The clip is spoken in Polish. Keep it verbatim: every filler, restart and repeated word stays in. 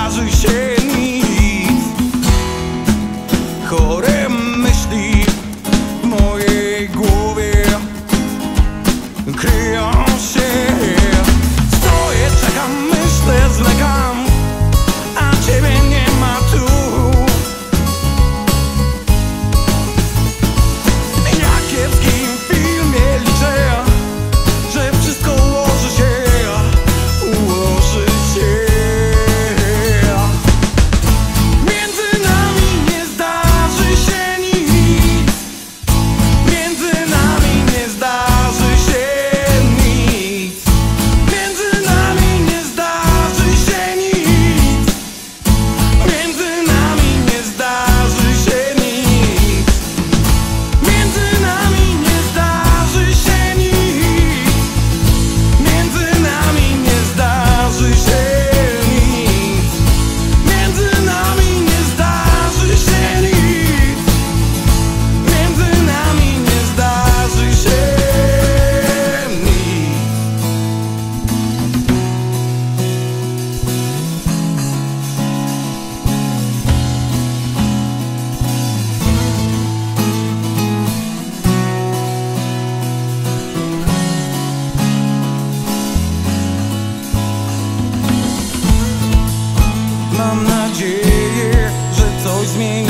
zdarzy się nic. Chore myśli w mojej głowie kryją się. Stoję, czekam, myślę, zwlekam, a ciebie nie ma tu. Jak w kiepskim filmie liczę, że wszystko ułoży się, ułoży się. Między nami nie zdarzy się nic. Między nami nie zdarzy się nic. Między nami nie zdarzy się nic. Między nami nie zdarzy się nic. Między nami nie zdarzy się nic. Między nami nie zdarzy się nic. Między nami nie zdarzy się nic. Między nami nie zdarzy się nic. Mam nadzieję, że coś zmieni